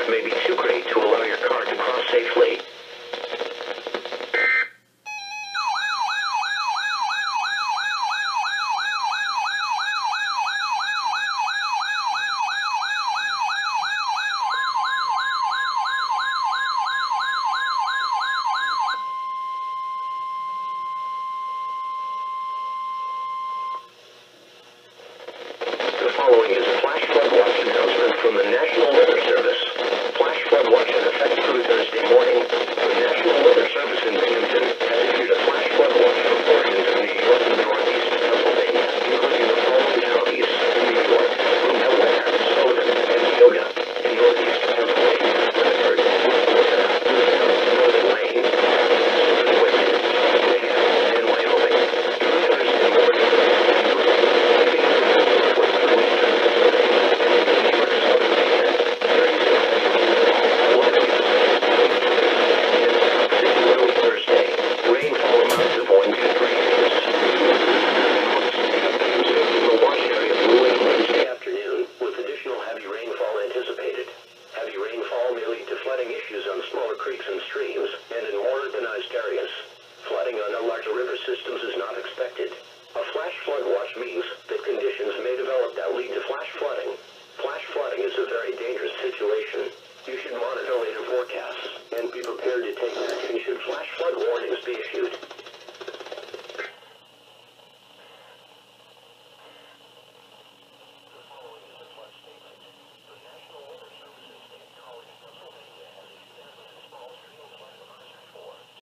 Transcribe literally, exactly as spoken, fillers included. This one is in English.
may be too great to allow your car to cross safely. The following is a flash flood watch announcement from the National Weather Service. Flash flood watch in effect through Thursday morning. The National Weather Service in Binghamton has issued a flash flood watch for portions of New York and northeast Pennsylvania, including the following counties: New York, Delaware, Sullivan, and Neoga. In northeast Pennsylvania, Bedford, Worcester, Northern Lane, Southern Winston, Mayhem, and Wyoming. Through Thursday morning, systems is not expected. A flash flood watch means that conditions may develop that lead to flash flooding. Flash flooding is a very dangerous situation. You should monitor later forecasts.